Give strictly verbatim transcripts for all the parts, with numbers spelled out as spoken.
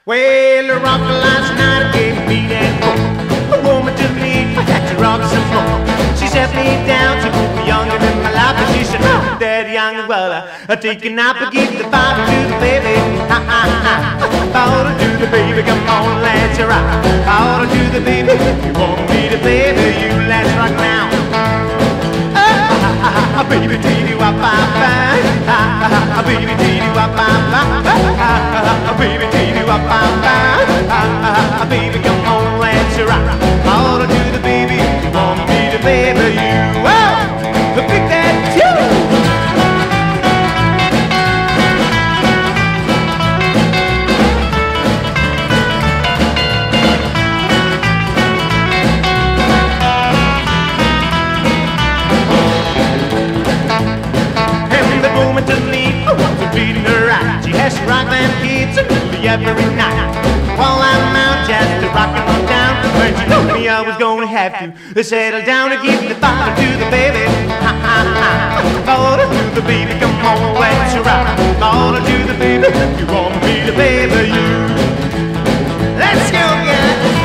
Well, a rock last night gave me that hope. A woman took me, I had to rock some more. She set me down to move me younger in my life, and she said, oh, Daddy, young brother, I take a nap and give the Bible to the baby. Ha ha ha. Powder to the baby, come on, let's rock. Powder to the baby, you want me to baby, you let's rock now. Ah, baby, dee dee wop bop bop. Ah, baby, dee dee wop bop bop. Ah, baby, dee dee wop bop bop. Ah, baby, come on, let's rock. Powder to the baby, you want me to baby you. Whoa, pick that tune. Treating her right. She has to rock them kids nearly every night. While I'm out just to rock and roll down, when she told me I was gonna have to settle down and give the father to the baby. Ha ha ha. Father to the baby, come on, let's rock. Father to the baby, you want me to baby you. Let's go, guys.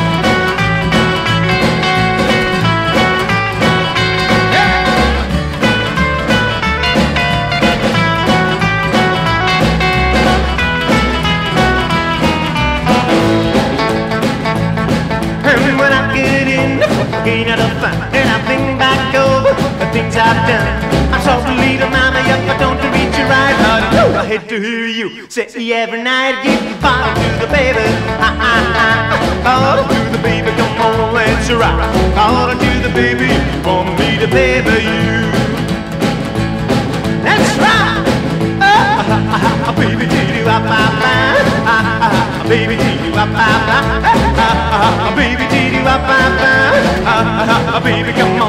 Gain of the fun, and I think back over the things I've done. I'm so to lead a mama up, I don't reach you right. But no, I hate to hear you say every night, give the bottle to the baby. Ha ha ha, bottle to the baby, come on, let's rock. Bottle to the baby, you want me to baby you. Let's rock. Oh, ha ha ha, baby, dee dee wop bop bop. Ha ha ha, baby, dee dee wop bop bop. Ha ha ha, baby, dee dee wop bop bop. Ah, baby, come on.